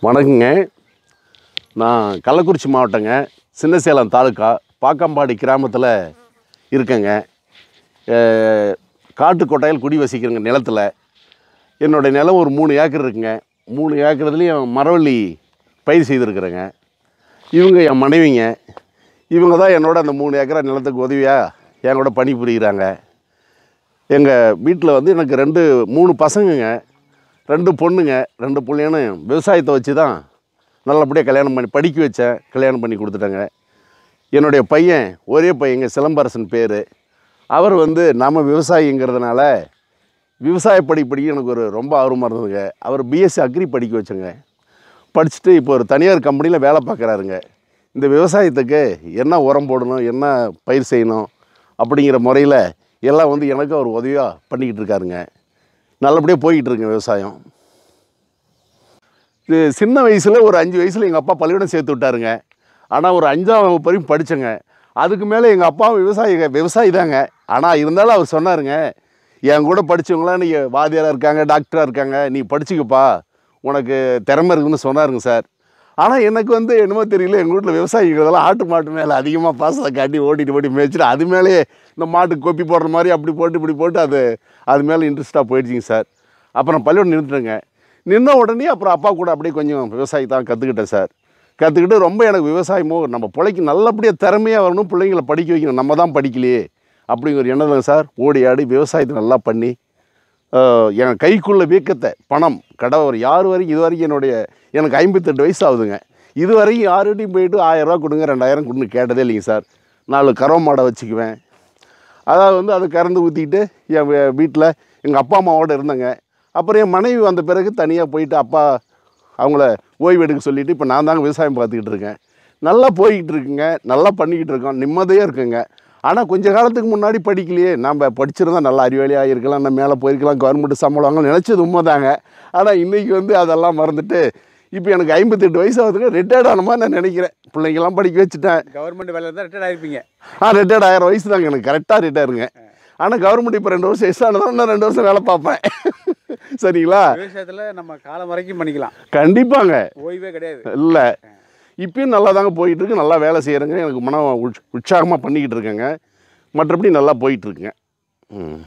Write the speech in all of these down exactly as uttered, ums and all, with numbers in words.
வணக்கங்க. நான் கள்ளக்குறிச்சி மாவட்டங்க, சின்னசேலம் தாலுக்கா பாக்கம்பாடி கிராமத்தில் இருக்கேங்க. காட்டு கொட்டாயில் குடி வசிக்கிறேங்க நிலத்தில். என்னுடைய நிலம் ஒரு மூணு ஏக்கர் இருக்குங்க. மூணு ஏக்கர்லேயும் மரவள்ளி பயிர் செய்திருக்கிறேங்க. இவங்க என் மனைவிங்க. இவங்க தான் என்னோட அந்த மூணு ஏக்கரா நிலத்துக்கு உதவியாக என் கூட பணி புரிகிறாங்க. எங்கள் வீட்டில் வந்து எனக்கு ரெண்டு மூணு பசங்கங்க, ரெண்டு பொண்ணுங்க. ரெண்டு பிள்ளைங்களும் விவசாயத்தை வச்சு தான் நல்லபடியாக கல்யாணம் பண்ணி படிக்க வச்சேன். கல்யாணம் பண்ணி கொடுத்துட்டேங்க. என்னுடைய பையன் ஒரே பையங்க, சிலம்பரசன் பேர். அவர் வந்து நம்ம விவசாயிங்கிறதுனால விவசாய படிப்படிக்கு எனக்கு ஒரு ரொம்ப ஆர்வமாக இருந்ததுங்க. அவர் பிஎஸ்சி அக்ரி படிக்க வச்சுங்க. படிச்சுட்டு இப்போ ஒரு தனியார் கம்பெனியில் வேலை பார்க்குறாருங்க. இந்த விவசாயத்துக்கு என்ன உரம் போடணும், என்ன பயிர் செய்யணும் அப்படிங்கிற முறையில் எல்லாம் வந்து எனக்கு அவர் உதவியாக பண்ணிக்கிட்டு இருக்காருங்க. நல்லபடியாக போய்கிட்டு இருக்குங்க விவசாயம். இது சின்ன வயசில் ஒரு அஞ்சு வயசில் எங்கள் அப்பா பள்ளிக்கூடம் சேர்த்து விட்டாருங்க. ஆனால் ஒரு அஞ்சாம் வகுப்பு வரைக்கும் படித்தேங்க. அதுக்கு மேலே எங்கள் அப்பா விவசாயி விவசாயி தாங்க. ஆனால் இருந்தாலும் அவர் சொன்னாருங்க, என் கூட படித்தவங்களாம் நீ வாத்தியாராக இருக்காங்க, டாக்டராக இருக்காங்க, நீ படிச்சுக்கப்பா, உனக்கு திறமை இருக்குதுன்னு சொன்னாருங்க சார். ஆனால் எனக்கு வந்து என்னமோ தெரியல, எங்கள் வீட்டில் விவசாயிக்கிறதெல்லாம் ஆட்டு மாட்டு மேலே அதிகமாக பாசத்தை காட்டி ஓட்டிட்டு ஓட்டி மேய்ச்சிட்டு அது மேலேயே இந்த மாட்டுக்கு கொப்பி போடுற மாதிரி அப்படி போட்டு இப்படி போட்டு அது அது மேலே இன்ட்ரெஸ்ட்டாக போயிடுச்சிங்க சார். அப்புறம் பள்ளியோடு நின்றுட்டுங்க. நின்ன உடனே அப்புறம் அப்பா கூட அப்படியே கொஞ்சம் விவசாயி தான் கற்றுக்கிட்டேன் சார். கற்றுக்கிட்டு ரொம்ப எனக்கு விவசாயமோ நம்ம பிள்ளைக்கு நல்லபடியாக திறமையாக வரணும், பிள்ளைங்களை படிக்க வைக்கணும், நம்ம தான் படிக்கலையே அப்படிங்கிற ஒரு எண்ணம் தான் சார். ஓடி ஆடி விவசாயத்தை நல்லா பண்ணி என் கைக்குள்ள வீக்கத்தை பணம் கடை ஒரு யார் வரைக்கும் இது வரைக்கும் என்னுடைய எனக்கு ஐம்பத்தெட்டு வயசு ஆகுதுங்க. இது வரைக்கும் யார்கிட்டையும் போயிட்டு ஆயிரரூவா கொடுங்க ரெண்டாயிரம் கொடுங்க கேட்டதே இல்லைங்க சார். நாலு கறவை மாடை வச்சுக்குவேன். அதாவது வந்து அதை கறந்து ஊற்றிக்கிட்டு என் வீட்டில் எங்கள் அப்பா அம்மாவோடு இருந்தேங்க. அப்புறம் என் மனைவி வந்த பிறகு தனியாக போயிட்டு அப்பா அவங்கள ஓய்வு எடுக்க சொல்லிவிட்டு இப்போ நான் தாங்க விவசாயம் பார்த்துக்கிட்டு இருக்கேன். நல்லா போய்கிட்டு இருக்குங்க, நல்லா பண்ணிக்கிட்டு இருக்கோம், நிம்மதியாக இருக்குங்க. ஆனால் கொஞ்சம் காலத்துக்கு முன்னாடி படிக்கலையே, நம்ம படிச்சிருந்தா நல்லா அறிவாளியாக இருக்கலாம், நம்ம மேலே போயிருக்கலாம், கவர்மெண்ட் சம்பளம் வாங்க நினச்சது உண்மை தாங்க. ஆனால் இன்றைக்கி வந்து அதெல்லாம் மறந்துட்டு இப்போ எனக்கு ஐம்பத்தெட்டு வயசு ஆகுதுங்க. ரிட்டையர்ட் ஆன மாதிரி நான் நினைக்கிறேன். பிள்ளைங்கெல்லாம் படிக்க வச்சுட்டேன். கவர்மெண்ட் வேலை தான் ரிட்டையர்ட் ஆகிருப்பீங்க. ஆ ரிட்டையர்ட் ஆயிரம் வயசு தாங்க எனக்கு கரெக்டாக ரிட்டையருங்க. ஆனால் கவர்மெண்ட் இப்போ ரெண்டு வருஷம் எக்ஸ்ட்ரா ஆனதான் இன்னும் ரெண்டு வருஷம் வேலை பார்ப்பேன். சரிங்களா? விவசாயத்தில் நம்ம காலம் வரைக்கும் பண்ணிக்கலாம். கண்டிப்பாங்க, ஓய்வே கிடையாது. இல்லை இப்பயும் நல்லா தாங்க போயிட்டுருக்கு. நல்லா வேலை செய்கிறேங்க. எனக்கு மன உற்ச உற்சாகமாக பண்ணிக்கிட்டு இருக்கேங்க. மற்றபடி நல்லா போயிட்டுருக்குங்க. ம்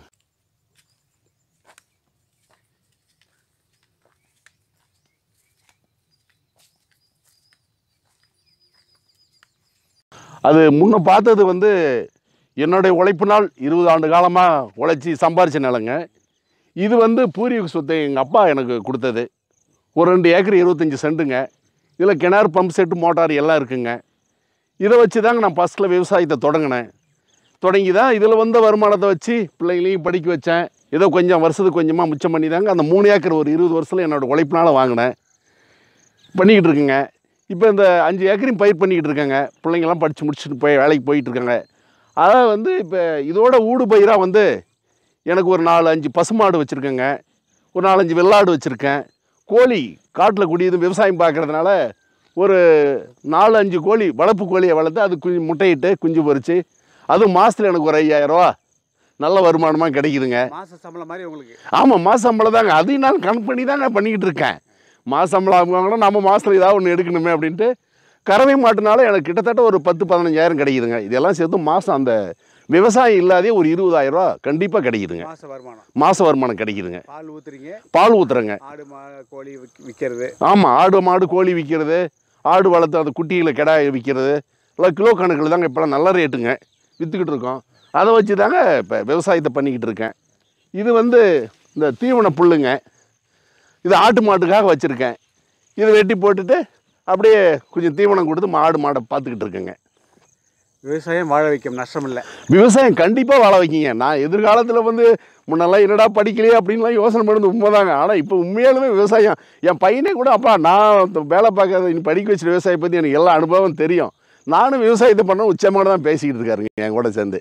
அது முன்ன பார்த்தது வந்து என்னுடைய உழைப்பினால் இருபது ஆண்டு காலமாக உழைச்சி சம்பாரித்த நிலங்க. இது வந்து பூர்வீக சொத்தை எங்கள் அப்பா எனக்கு கொடுத்தது. ஒரு ரெண்டு ஏக்கர் இருபத்தஞ்சி சென்ட்டுங்க. இதில் கிணறு, பம்ப் செட்டு, மோட்டார் எல்லாம் இருக்குங்க. இதை வச்சு தாங்க நான் ஃபஸ்ட்டில் விவசாயத்தை தொடங்கினேன். தொடங்கி தான் இதில் வந்த வருமானத்தை வச்சு பிள்ளைங்களையும் படிக்க வச்சேன். ஏதோ கொஞ்சம் வருஷத்துக்கு கொஞ்சமாக மிச்சம் பண்ணி தாங்க அந்த மூணு ஏக்கர் ஒரு இருபது வருஷத்தில் என்னோடய உழைப்பினால் வாங்கினேன். பண்ணிக்கிட்டு இருக்குங்க. இப்போ இந்த அஞ்சு ஏக்கரையும் பயிர் பண்ணிக்கிட்டு இருக்கேங்க. பிள்ளைங்கள்லாம் படித்து முடிச்சுட்டு போய் வேலைக்கு போயிட்டுருக்காங்க. அதாவது வந்து இப்போ இதோட ஊடு பயிராக வந்து எனக்கு ஒரு நாலு அஞ்சு பசுமாடு வச்சுருக்கேங்க. ஒரு நாலஞ்சு வெள்ளாடு வச்சுருக்கேன். கோழி காட்டில் குடியது விவசாயம் பார்க்குறதுனால ஒரு நாலு அஞ்சு கோழி வளர்ப்பு கோழியை வளர்த்து அது குஞ்சு முட்டையிட்டு குஞ்சு பொறிச்சு அதுவும் மாதத்தில் எனக்கு ஒரு ஐயாயிரரூவா நல்ல வருமானமாக கிடைக்குதுங்க. மாத சம்பளம் மாதிரி உங்களுக்கு? ஆமாம், மாத சம்பளம் தாங்க. அதையும் நான் கணக்கு பண்ணி தாங்க பண்ணிக்கிட்டு இருக்கேன். மாத சம்பளம் ஆகுவாங்கன்னா நம்ம மாதத்தில் ஏதாவது ஒன்று எடுக்கணுமே அப்படின்ட்டு கறவை மாட்டுனால எனக்கு கிட்டத்தட்ட ஒரு பத்து பதினஞ்சாயிரம் கிடைக்குதுங்க. இதெல்லாம் சேர்த்து மாதம் அந்த விவசாயம் இல்லாதே ஒரு இருபதாயிரரூவா கண்டிப்பாக கிடைக்குதுங்க. மாத வருமானம் மாத வருமானம் கிடைக்குதுங்க. பால் ஊற்றுறீங்க? பால் ஊற்றுறேங்க. ஆடு மா கோழி விற்கிறது? ஆமாம், ஆடு மாடு கோழி விற்கிறது, ஆடு வளர்த்து அந்த குட்டிகளை கிடாய் விற்கிறது எல்லாம் கிலோ கணக்கில் தாங்க இப்போலாம் நல்ல ரேட்டுங்க விற்றுக்கிட்டு இருக்கோம். அதை வச்சு தாங்க இப்போ விவசாயத்தை பண்ணிக்கிட்டு இருக்கேன். இது வந்து இந்த தீவன புல்லுங்க. இது ஆட்டு மாட்டுக்காக வச்சுருக்கேன். இதை வெட்டி போட்டுட்டு அப்படியே கொஞ்சம் தீவனம் கொடுத்து மாடு மாடை பார்த்துக்கிட்டு இருக்கேங்க. விவசாயம் வாழ வைக்கும், நஷ்டம் இல்லை. விவசாயம் கண்டிப்பாக வாழ வைக்கிங்க. நான் எதிர்காலத்தில் வந்து முன்னெல்லாம் என்னடா படிக்கலையே அப்படின்லாம் யோசனை பண்ணுறது உண்மைதாங்க. ஆனால் இப்போ உண்மையாலுமே விவசாயம் என் பையனே கூட அப்பா நான் வேலை பார்க்காத நீ படிக்க வச்சுட்டு விவசாயம் பற்றி எனக்கு எல்லா அனுபவம் தெரியும், நானும் விவசாயத்தை பண்ண உச்சமாக தான் பேசிக்கிட்டு இருக்காருங்க என் கூட சேர்ந்து.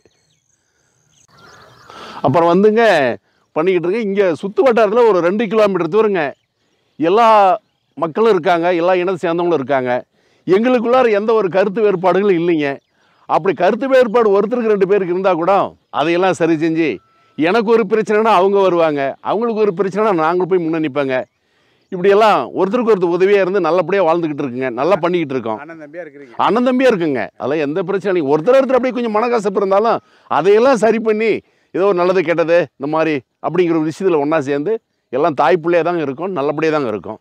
அப்புறம் வந்துங்க பண்ணிக்கிட்டு இருக்கேன். இங்கே சுற்று வட்டாரத்தில் ஒரு ரெண்டு கிலோமீட்டர் தூரங்க எல்லா மக்களும் இருக்காங்க, எல்லா இனத்தை சேர்ந்தவங்களும் இருக்காங்க. எங்களுக்குள்ளார எந்த ஒரு கருத்து வேறுபாடுகளும் இல்லைங்க. அப்படி கருத்து வேறுபாடு ஒருத்தருக்கு ரெண்டு பேருக்கு இருந்தால் கூட அதையெல்லாம் சரி செஞ்சு எனக்கு ஒரு பிரச்சனைனா அவங்க வருவாங்க, அவங்களுக்கு ஒரு பிரச்சனைனா நாங்கள் போய் முன்னே நிற்பேங்க. இப்படியெல்லாம் ஒருத்தருக்கு ஒருத்தர் உதவியாக இருந்து நல்லபடியாக வாழ்ந்துக்கிட்டு இருக்குங்க, நல்லா பண்ணிக்கிட்டு இருக்கோம். அண்ணன் தம்பியா இருக்கிறீங்க. அண்ணன் தம்பியாக இருக்குங்க, அதெல்லாம் எந்த பிரச்சனையும். ஒருத்தர் ஒருத்தர் அப்படியே கொஞ்சம் மனக்கசப்பு இருந்தாலும் அதையெல்லாம் சரி பண்ணி ஏதோ ஒரு நல்லது கெட்டது இந்த மாதிரி அப்படிங்கிற ஒரு விஷயத்தில் ஒன்றா சேர்ந்து எல்லாம் தாய் பிள்ளையாக தாங்க இருக்கும், நல்லபடியாக தாங்க இருக்கும்.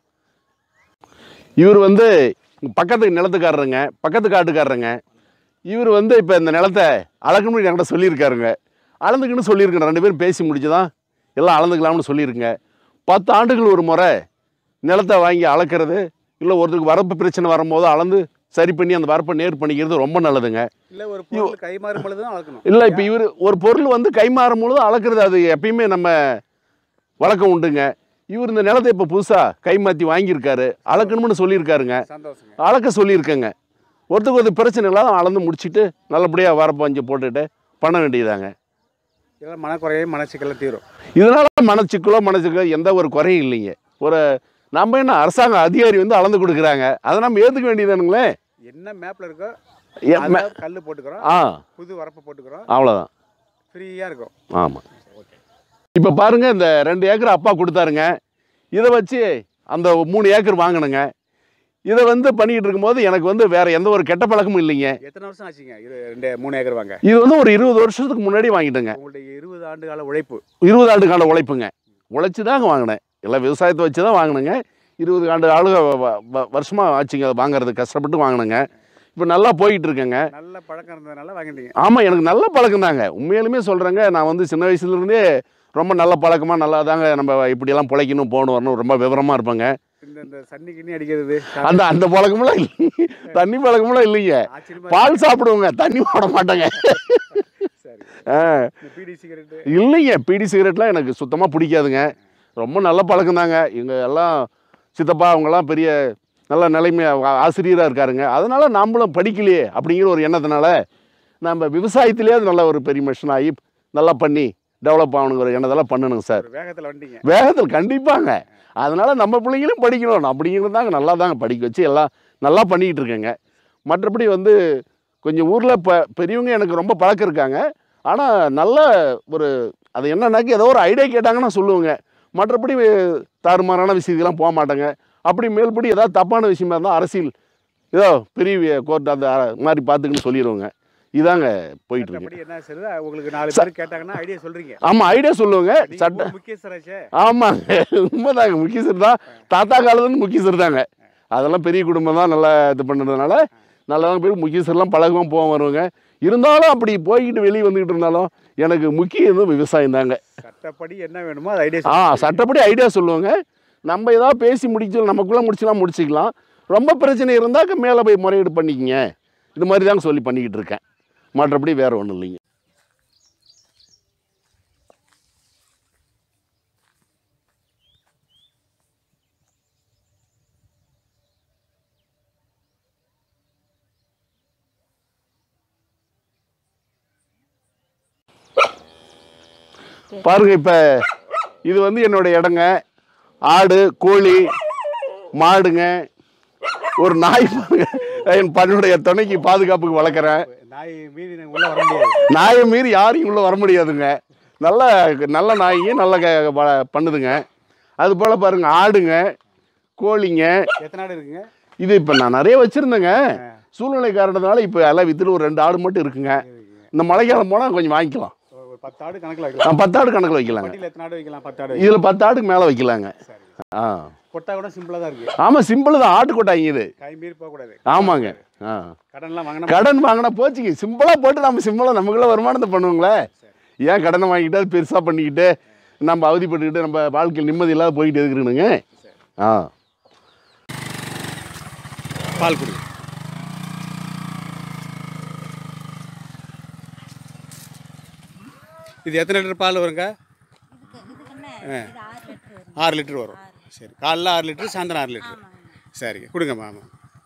இவர் வந்து பக்கத்துக்கு நிலத்துக்காரருங்க, பக்கத்து காட்டுக்காரருங்க. இவர் வந்து இப்போ இந்த நிலத்தை அளக்கணும்னு என்கிட்ட சொல்லியிருக்காருங்க. அளந்துக்குன்னு சொல்லியிருக்கேன், ரெண்டு பேரும் பேசி முடிச்சு தான் எல்லாம் அளந்துக்கலாம்னு சொல்லியிருக்கேங்க. பத்து ஆண்டுகள் ஒரு முறை நிலத்தை வாங்கி அளக்கிறது, இல்லை ஒருத்தருக்கு வரப்பு பிரச்சனை வரும்போது அளந்து சரி பண்ணி அந்த வரப்பை நேர் பண்ணிக்கிறது ரொம்ப நல்லதுங்க. இல்லை ஒரு பொருள் கை மாறும் பொழுது தான் அளக்கணும். இல்லை இப்போ இவர் ஒரு பொருள் வந்து கை மாறும் பொழுது அளக்கிறது அது எப்பயுமே நம்ம வழக்கம் உண்டுங்க. இவர் இந்த நிலத்தை இப்போ புதுசாக கை மாற்றி வாங்கியிருக்காரு, அளக்கணும்னு சொல்லியிருக்காருங்க. சந்தோஷங்க. அளக்க சொல்லியிருக்கேங்க. ஒருத்தருக்கு ஒரு பிரச்சனை இல்லாத அளந்து முடிச்சுட்டு நல்லபடியாக வரப்போ வஞ்சு போட்டுட்டு பண்ண வேண்டியதாங்க. இதெல்லாம் மனக்குறையும் மனசிக்கெல்லாம் தீரும். இதனால் மனச்சிக்கலோ மனசிக்கலோ எந்த ஒரு குறையும் இல்லைங்க. ஒரு நம்ம என்ன அரசாங்க அதிகாரி வந்து அளந்து கொடுக்குறாங்க, அதை நம்ம ஏற்றுக்க வேண்டியதானுங்களே. என்ன மேப்பில் இருக்கோ எ- மே- கல் போட்டுக்கிறோம், ஆ புது வரப்பு போட்டுக்கிறோம், அவ்வளோதான். ஃப்ரீயாக இருக்கும். ஆமாம். இப்போ பாருங்கள், இந்த ரெண்டு ஏக்கர் அப்பா கொடுத்தாருங்க. இதை வச்சு அந்த மூணு ஏக்கர் வாங்கினுங்க. இதை வந்து பண்ணிக்கிட்டு இருக்கும்போது எனக்கு வந்து வேறு எந்த ஒரு கெட்ட பழக்கமும் இல்லைங்க. எத்தனை வருஷம் ஆச்சுங்க இது ரெண்டு மூணு ஏக்கர் வாங்க? இது வந்து ஒரு இருபது வருஷத்துக்கு முன்னாடி வாங்கிட்டேங்க. உங்களுடைய இருபது ஆண்டு கால உழைப்பு. இருபது ஆண்டு கால உழைப்புங்க, உழைச்சி தாங்க வாங்கினேன். எல்லாம் விவசாயத்தை வச்சு தான் வாங்கினேங்க. இருபது ஆண்டு ஆளுக வருஷமாக ஆச்சுங்க அதை வாங்குறது, கஷ்டப்பட்டு வாங்கினேங்க. இப்போ நல்லா போய்கிட்டு இருக்கேங்க. நல்ல பழக்கம் இருந்ததுனால வாங்கிட்டீங்க. ஆமாம், எனக்கு நல்ல பழக்கம் தாங்க, உண்மையிலுமே சொல்கிறேங்க. நான் வந்து சின்ன வயசுலேருந்தே ரொம்ப நல்ல பழக்கமாக நல்லா தாங்க நம்ம இப்படியெல்லாம் பிழைக்கணும் போகணும் வரணும் ரொம்ப விவரமாக இருப்பேங்க. இந்த இந்த சன்னி கிண்ணி அடிக்கிறது அந்த அந்த பழக்கமெல்லாம் இல்லை, தண்ணி பழக்கமெல்லாம் இல்லைங்க. ஆச்சரியமா பால் சாப்பிடுவோங்க, தண்ணி போட மாட்டேங்க. சரி. ஆ இந்த பீடி சிகரெட்டு இல்லைங்க, பீடி சிகரெட்லாம் எனக்கு சுத்தமாக பிடிக்காதுங்க. ரொம்ப நல்ல பழக்கம் தாங்க. எங்கள் எல்லாம் சித்தப்பா அவங்கெல்லாம் பெரிய நல்ல நிலைமை ஆசிரியராக இருக்காருங்க. அதனால் நாமளும் படிக்கலையே அப்படிங்கிற ஒரு எண்ணத்தினால நம்ம விவசாயத்திலே அது நல்ல ஒரு பெரிய மிஷன் ஆகி நல்லா பண்ணி டெவலப் ஆகணுங்கிற எண்ணத்தெல்லாம் பண்ணணுங்க சார். ஒரு வேகத்தில் வந்துட்டீங்க. வேகத்தில் கண்டிப்பாங்க. அதனால் நம்ம பிள்ளைங்களும் படிக்கணும் அப்படிங்கிறது தாங்க நல்லா தாங்க படிக்க வச்சு எல்லாம் நல்லா பண்ணிக்கிட்டு இருக்கேங்க. மற்றபடி வந்து கொஞ்சம் ஊரில் இப்போ பெரியவங்க எனக்கு ரொம்ப பழக்கம் இருக்காங்க. ஆனால் நல்ல ஒரு அது என்னன்னாக்கி ஏதோ ஒரு ஐடியா கேட்டாங்கன்னா சொல்லுவேங்க. மற்றபடி தாறுமாறான விஷயத்துக்கெல்லாம் போக மாட்டேங்க. அப்படி மேல்படி ஏதாவது தப்பான விஷயமா இருந்தால் அரசியல் ஏதோ பெரிய கோர்ட் அந்த மாதிரி பார்த்துக்குன்னு சொல்லிடுவோங்க. இதாங்க போயிட்டு இருக்கு. அப்படி என்ன செய்யுது உங்களுக்கு நாலு பேர் கேட்டாங்கன்னா ஐடியா சொல்றீங்க. ஆமாம், ஐடியா சொல்லுவோங்க. சட்ட முக்கியஸ்தராச்சே. ஆமாங்க, உண்மைதாங்க. முக்கியஸ்தர் தான், தாத்தா காலத்துலேருந்து முக்கியஸ்தர் தாங்க. அதெல்லாம் பெரிய குடும்பம் தான், நல்லா இது பண்ணுறதுனால நல்லதாக போய் முக்கியஸ்தர்லாம் பழகவும் போக வருவாங்க. இருந்தாலும் அப்படி போய்கிட்டு வெளியே வந்துக்கிட்டு இருந்தாலும் எனக்கு முக்கியம் விவசாயம் தாங்க. சட்டப்படி என்ன வேணுமோ அது ஐடியா. ஆ சட்டப்படி ஐடியா சொல்லுவாங்க. நம்ம ஏதாவது பேசி முடிச்சு நமக்குள்ளே முடிச்சுலாம் முடிச்சிக்கலாம். ரொம்ப பிரச்சனை இருந்தாக்க மேலே போய் முறையீடு பண்ணிக்கங்க. இது மாதிரி தாங்க சொல்லி பண்ணிக்கிட்டு இருக்கேன். மற்றபடி வேறு ஒன்றும் இல்லைங்க. பாருங்க, இப்போ இது வந்து என்னோடய இடங்க. ஆடு கோழி மாடுங்க, ஒரு நாய் பாருங்க, என் பண்ணுடைய துணைக்கு பாதுகாப்புக்கு வளர்க்குறேன். நாய் மீறி உள்ள வர முடியாது. நாயை மீறி யாரையும் உள்ளே வர முடியாதுங்க. நல்ல நல்ல நாய்ங்க நல்ல பண்ணுதுங்க. அது போல் பாருங்கள், ஆடுங்க கோழிங்க. எத்தனை ஆடு இருக்குங்க? இது இப்போ நான் நிறைய வச்சுருந்தேங்க. சூழ்நிலை காரணத்தினால இப்போ எல்லாம் விற்றுட்டு ஒரு ரெண்டு ஆடு மட்டும் இருக்குங்க. இந்த மழைக்காலம் போனால் கொஞ்சம் வாங்கிக்கலாம். ஒரு பத்து ஆடு கணக்கில் வைக்கலாம். பத்து ஆடு கணக்கில் வைக்கலாங்க. எத்தனை ஆடு வைக்கலாம்? பத்து ஆடு. இதில் பத்து ஆடுக்கு மேலே வைக்கலாங்க. ஆ கொட்டா கூட சிம்பிளாக தான் இருக்குது. ஆமாம், சிம்பிள் தான். ஆட்டு கொட்டாங்க இது. கை மீறி போகக்கூடாது. ஆமாங்க. ஆ கடன்லாம் வாங்கினா கடன் வாங்கினா போச்சுங்க. சிம்பிளாக போட்டு நம்ம சிம்பிளாக நமக்குள்ள வருமானத்தை பண்ணுவோங்களே. ஏன் கடனை வாங்கிட்டு அது பெருசாக பண்ணிக்கிட்டு நம்ம அவதிப்பட்டுக்கிட்டு நம்ம வாழ்க்கையில் நிம்மதி இல்லாத போயிட்டு இருக்கிறனுங்க. ஆ பால் குடி. இது எத்தனை லிட்டர் பால் வருங்க? ஆறு லிட்டர் வரும். சரி, காலைல ஆறு லிட்டரு, சாயந்தரம் ஆறு லிட்டரு. சரிங்க, கொடுங்க மாமா.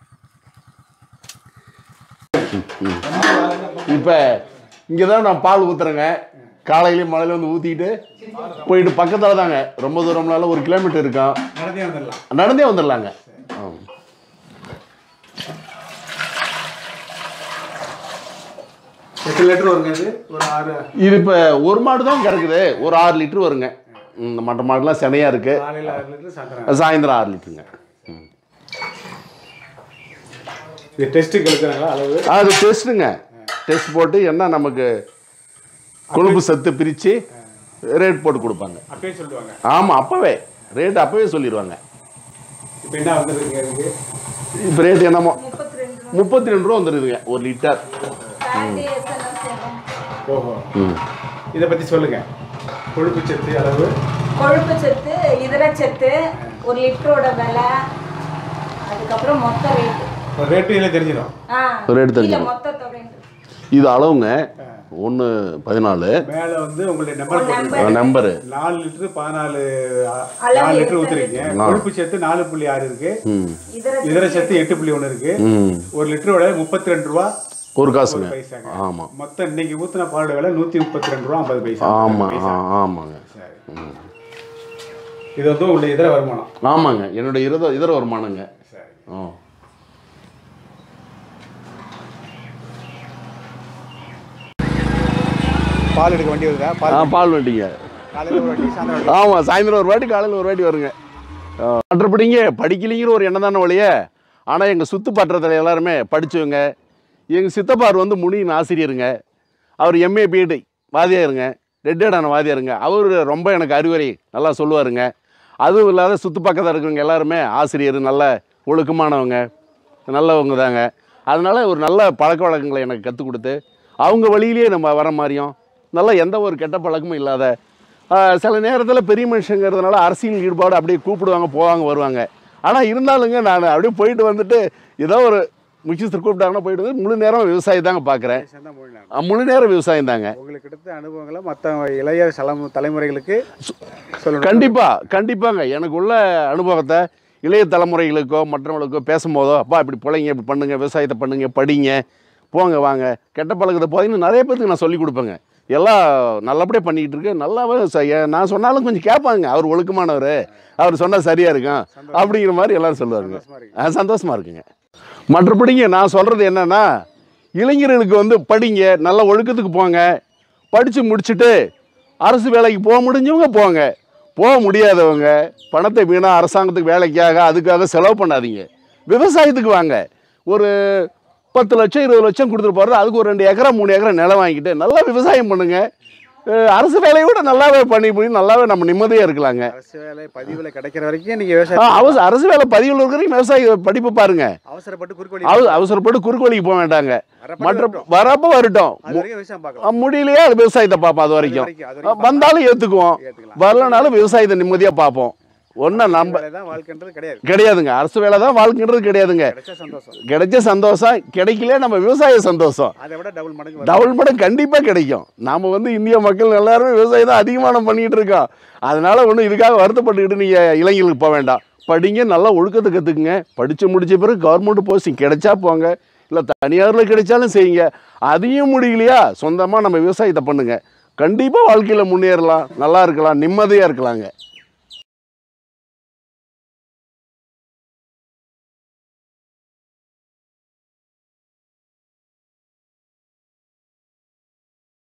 இப்போ இங்கே தான் நான் பால் ஊற்றுறேங்க. காலையிலேயும் மழையில் வந்து ஊற்றிக்கிட்டு போயிட்டு பக்கத்தில் தாங்க, ரொம்ப தூரம்னால ஒரு கிலோமீட்டர் இருக்கும். நடந்தே வந்துடலாம். நடந்தே வந்துடலாங்க. ஆ எத்தனை லிட்டர் வருங்க? இது ஒரு ஆறு. இது இப்போ ஒரு மாடு தான் கிடக்குது, ஒரு ஆறு லிட்டரு வருங்க. இந்த மற்ற மாடுலாம் செனையாக இருக்குது. காலையில் ஆறு லிட்டர் சாயந்தரம் சாயந்தரம் ஆறு லிட்டருங்க. ம் இது டெஸ்ட்டுக்கு எடுக்கிறாங்களா அளவு? அது டெஸ்ட்டுங்க. டெஸ்ட் போட்டு என்ன நமக்கு கொழுப்பு சத்து பிரித்து ரேட் போட்டு கொடுப்பாங்க. அப்பயே சொல்லுவாங்க. ஆமாம், அப்போவே ரேட் அப்போவே சொல்லிடுவாங்க. இப்போ என்ன வந்துருக்கு அதுக்கு? இப்போ ரேட் என்னமோ முப்பத்தி ரெண்டு ரூபா வந்துடுதுங்க ஒரு லிட்டர். ஓஹோ. ம் இதை பற்றி சொல்லுங்கள். கொழுப்பு சத்து அளவு, கொழுப்பு சத்து, இதர சத்து, ஒரு லிட்டரோட விலை, அதுக்கப்புறம் மொத்த ரேட்டு. ரேட்டு இதில் தெரிஞ்சிடும். ரேட்டு தெரிஞ்சிடும். மொத்த தொகை இது அளவுங்க ஒன்று பதினாலு. மேலே வந்து உங்களுடைய நம்பர் நம்பரு நாலு லிட்டரு பதினாலு நாலு லிட்டர் ஊற்றுறீங்க. கொழுப்பு சத்து நாலு புள்ளி ஆறு இருக்கு. இதர சத்து எட்டு புள்ளி ஒன்று இருக்கு. ஒரு லிட்டரோட முப்பத்தி ரெண்டு ரூபா ஒரு காசுங்க. பைசாங்க. ஆமாம். மொத்தம் இன்னைக்கு ஊற்றின பாலோட விலை நூற்றி முப்பத்தி ரெண்டு ரூபா ஐம்பது பைசா. ஆமாம் ஆமாங்க. இது வந்து உங்களுடைய இதர வருமானம். ஆமாங்க, என்னுடைய இதர இதர வருமானங்க. சரி. ஓ பால் எடுக்க வண்டி வருதா? பால் ஆ பால் வண்டிங்க. காலையில் ஒரு வாட்டி சாயந்தரம். ஆமாம், சாயந்தரம் ஒரு வாட்டி காலையில் ஒரு வாட்டி வருங்க. மற்றபடிங்க படிக்கலிங்கிற ஒரு எண்ணம் தானே வழிய. ஆனால் எங்கள் சுற்று பற்றத்தில் எல்லாருமே படித்தவங்க. எங்கள் சித்தப்பார் வந்து முனியின் ஆசிரியருங்க. அவர் எம்ஏ பிஎட் வாதியாருங்க, ரெட்டேடான வாதியாருங்க. அவர் ரொம்ப எனக்கு அறிவுரை நல்லா சொல்லுவாருங்க. அதுவும் இல்லாத சுற்று பக்கத்தில் இருக்கிறவங்க எல்லாருமே ஆசிரியர், நல்ல ஒழுக்கமானவங்க, நல்லவங்க தாங்க. அதனால் ஒரு நல்ல பழக்க வழக்கங்களை எனக்கு கற்றுக் கொடுத்து அவங்க வழியிலேயே நம்ம வர மாதிரியும் நல்லா எந்த ஒரு கெட்ட பழக்கமும் இல்லாத, சில நேரத்தில் பெரிய மனுஷங்கிறதுனால அரசியல் ஈடுபாடு அப்படியே கூப்பிடுவாங்க, போவாங்க, வருவாங்க. ஆனால் இருந்தாலுங்க நான் அப்படியே போயிட்டு வந்துட்டு ஏதோ ஒரு முக்கியஸ்தர் கூப்பிட்டாங்கன்னா போயிட்டு வந்து முழு நேரம் விவசாயம் தாங்க பார்க்குறேன். முழு நேரம் விவசாயம் தாங்க. உங்களுக்கு எடுத்த அனுபவங்களை மற்ற இளைய சலம் தலைமுறைகளுக்கு சொல்லுங்கள். கண்டிப்பாக கண்டிப்பாங்க. எனக்கு உள்ள அனுபவத்தை இளைய தலைமுறைகளுக்கோ மற்றவங்களுக்கோ பேசும்போதோ, அப்பா இப்படி பிள்ளைங்க இப்படி பண்ணுங்க, விவசாயத்தை பண்ணுங்க, படிங்க, போங்க வாங்க, கெட்ட பழக்கத்தை போதீங்கன்னு நிறைய பேருக்கு நான் சொல்லிக் கொடுப்பேங்க. எல்லாம் நல்லபடியாக பண்ணிக்கிட்டு இருக்கு. நல்லாவே நான் சொன்னாலும் கொஞ்சம் கேட்பாங்க. அவர் ஒழுக்கமானவர், அவர் சொன்னால் சரியாக இருக்கும் அப்படிங்கிற மாதிரி எல்லோரும் சொல்லுவாருங்க. சந்தோஷமாக இருக்குங்க. மற்றபடிங்க நான் சொல்கிறது என்னென்னா, இளைஞர்களுக்கு வந்து படிங்க, நல்ல ஒழுக்கத்துக்கு போங்க, படித்து முடிச்சுட்டு அரசு வேலைக்கு போக முடிஞ்சவங்க போங்க, போக முடியாதவங்க பணத்தை வீணாக அரசாங்கத்துக்கு வேலைக்காக அதுக்காக செலவு பண்ணாதீங்க. விவசாயத்துக்கு வாங்க. ஒரு பத்து லட்சம் இருபது லட்சம் கொடுத்துட்டு போகிறது, அதுக்கு ஒரு ரெண்டு ஏக்கரா மூணு ஏக்கரா நிலம் வாங்கிட்டு நல்லா விவசாயம் பண்ணுங்கள். அரசு வேலையை விட நல்லாவே பண்ணி போய் நல்லாவே நம்ம நிம்மதியாக இருக்கலாங்க. அரசு வேலை பதிவில் கிடைக்கிற வரைக்கும் நீங்கள் விவசாயம் அவசர அரசு வேலை பதிவில் இருக்கிற விவசாய படிப்பு பாருங்க. அவசரப்பட்டு குறுக்கு அவ அவசரப்பட்டு குறுக்கு வழிக்கு போக வேண்டாங்க. மற்ற வரப்போ வரட்டும், முடியலையே அது விவசாயத்தை பார்ப்போம். அது வரைக்கும் வந்தாலும் ஏற்றுக்குவோம், வரலனாலும் விவசாயத்தை நிம்மதியாக பார்ப்போம். ஒன்றும் நம்ம கிடையாதுங்க. அரசு வேலை தான் வாழ்க்கைன்றது கிடையாதுங்க. கிடைச்ச சந்தோஷம், கிடைக்கல நம்ம விவசாய சந்தோஷம் டபுள் மடங்கு கண்டிப்பாக கிடைக்கும். நாம் வந்து இந்திய மக்கள் எல்லாருமே விவசாயம் தான் அதிகமான பண்ணிக்கிட்டு இருக்கோம். அதனால ஒன்றும் இதுக்காக வருத்தப்பட்டுக்கிட்டு நீங்கள் இளைஞர்களுக்கு போக வேண்டாம். படிங்க, நல்லா ஒழுக்கத்தை கற்றுக்குங்க. படித்து முடிச்ச பிறகு கவர்மெண்ட் போஸ்டிங் கிடைச்சா போங்க, இல்லை தனியாரில் கிடைச்சாலும் செய்யுங்க. அதையும் முடியலையா சொந்தமாக நம்ம விவசாயத்தை பண்ணுங்க. கண்டிப்பாக வாழ்க்கையில் முன்னேறலாம், நல்லா இருக்கலாம், நிம்மதியாக இருக்கலாங்க.